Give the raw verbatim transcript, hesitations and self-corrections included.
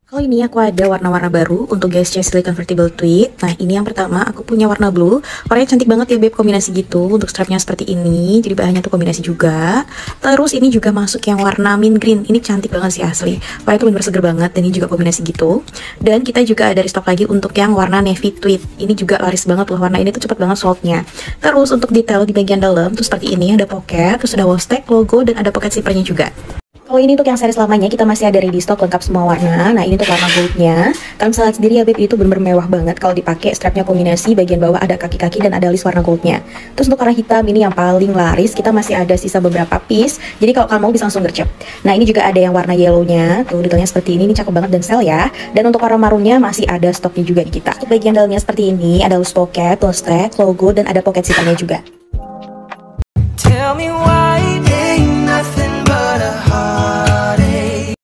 Kali ini aku ada warna-warna baru untuk Guess Chastely Convertible Tweed. Nah, ini yang pertama, aku punya warna blue. Warnanya cantik banget ya, Beb, kombinasi gitu. Untuk strapnya seperti ini, jadi bahannya tuh kombinasi juga. Terus ini juga masuk yang warna mint green. Ini cantik banget sih asli. Warnanya tuh bener seger banget, dan ini juga kombinasi gitu. Dan kita juga ada restock lagi untuk yang warna navy tweed. Ini juga laris banget loh, warna ini tuh cepet banget sold-nya. Terus untuk detail di bagian dalam tuh seperti ini, ada pocket, terus ada waistband, logo, dan ada pocket zippernya juga. Kalau ini untuk yang series lamanya kita masih ada ready stock lengkap semua warna. Nah, ini untuk warna goldnya. Kalian bisa lihat sendiri ya, Beb, itu bener-bener mewah banget kalau dipakai. Strapnya kombinasi, bagian bawah ada kaki-kaki dan ada list warna goldnya. Terus untuk warna hitam ini yang paling laris, kita masih ada sisa beberapa piece. Jadi kalau kalian mau bisa langsung gercep. Nah, ini juga ada yang warna yellownya. Tuh detailnya seperti ini, ini cakep banget dan sale ya. Dan untuk warna marunnya masih ada stoknya juga di kita. Untuk bagian dalamnya seperti ini, ada loose pocket, loose tag, logo, dan ada pocket zippernya juga. Tell me why